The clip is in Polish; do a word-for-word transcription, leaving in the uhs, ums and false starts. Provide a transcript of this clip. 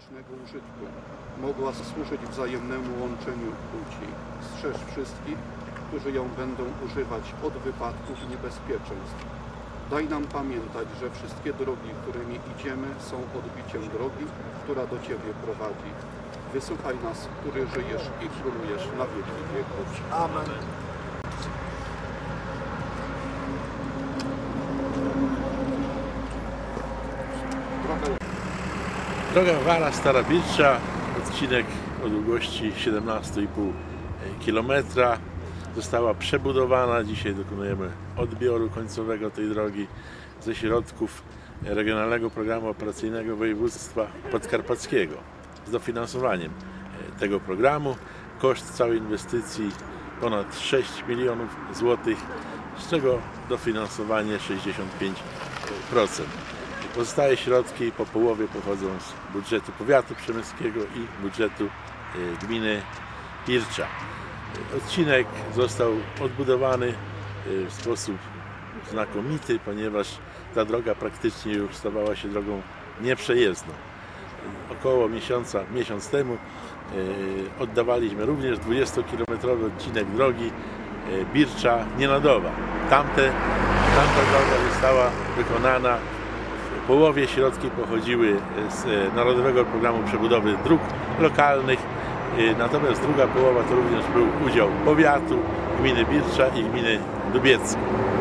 publicznego użytku mogła służyć wzajemnemu łączeniu płci. Strzeż wszystkich, którzy ją będą używać od wypadków i niebezpieczeństw. Daj nam pamiętać, że wszystkie drogi, którymi idziemy, są odbiciem drogi, która do Ciebie prowadzi. Wysłuchaj nas, który żyjesz i królujesz na wieki wieków. Amen. Droga Wara-Stara Bircza, odcinek o długości siedemnaście i pół kilometra, została przebudowana. Dzisiaj dokonujemy odbioru końcowego tej drogi ze środków Regionalnego Programu Operacyjnego Województwa Podkarpackiego. Z dofinansowaniem tego programu koszt całej inwestycji ponad sześć milionów złotych, z czego dofinansowanie sześćdziesiąt pięć procent. Pozostałe środki po połowie pochodzą z budżetu powiatu przemyskiego i budżetu gminy Bircza. Odcinek został odbudowany w sposób znakomity, ponieważ ta droga praktycznie już stawała się drogą nieprzejezdną. Około miesiąca, miesiąc temu oddawaliśmy również dwudziestokilometrowy odcinek drogi Bircza-Nienadowa. Tamte, tamta droga została wykonana. W połowie środki pochodziły z Narodowego Programu Przebudowy Dróg Lokalnych, natomiast druga połowa to również był udział powiatu, gminy Bircza i gminy Lubiecka.